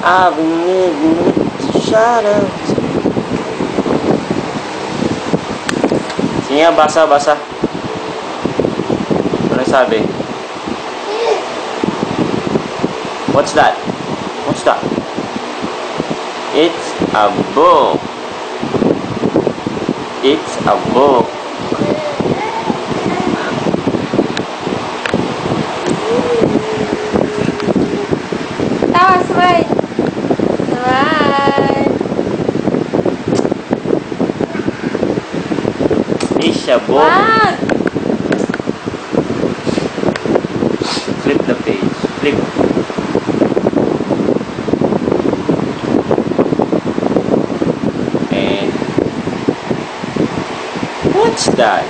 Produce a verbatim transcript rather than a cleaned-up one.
I've been living with the shadows. Sige nga, basa, basa. Ano sabi? What's that? What's that? It's a book. It's a book. Tawa, smile. Smile. It's a book. Wag. Flip the page. Flip. And what's that?